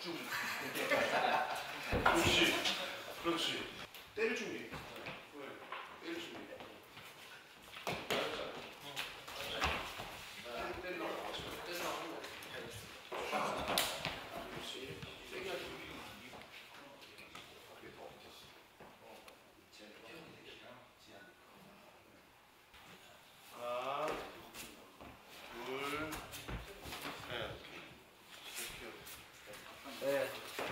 쭉. 그렇지. 그렇지. 때릴 준비. 때릴 준비. 때리라고 나와줘. 때리라고 하는 거야. 그렇지. 세게 하지. 하나, 둘, 셋. 네.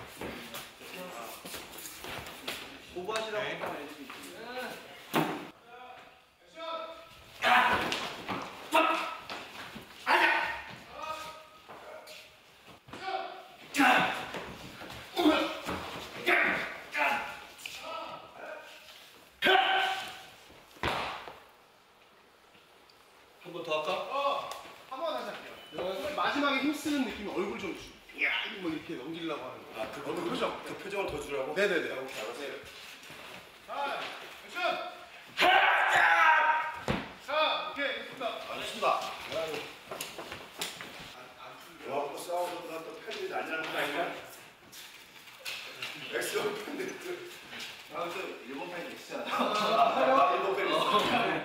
오버하시라고 하면 애들이 한 번 더 할까? 한 번 다시 할게요. 마지막에 힘쓰는 느낌이 얼굴 좀 야, 뭐 이렇게 넘기려고 하는 거. 아, 그 표정. 그 표정을 더 주라고? 네네네. 오케이, 알았어요. 자, 액션! 자, 오케이, 됐습니다. 알겠습니다. 와, 싸우다가 또 팬들이 난리나는 거 아니야? 엑스온 팬들. 아, 그 일본 팬이 있잖아. 아, 일본 팬이 있어.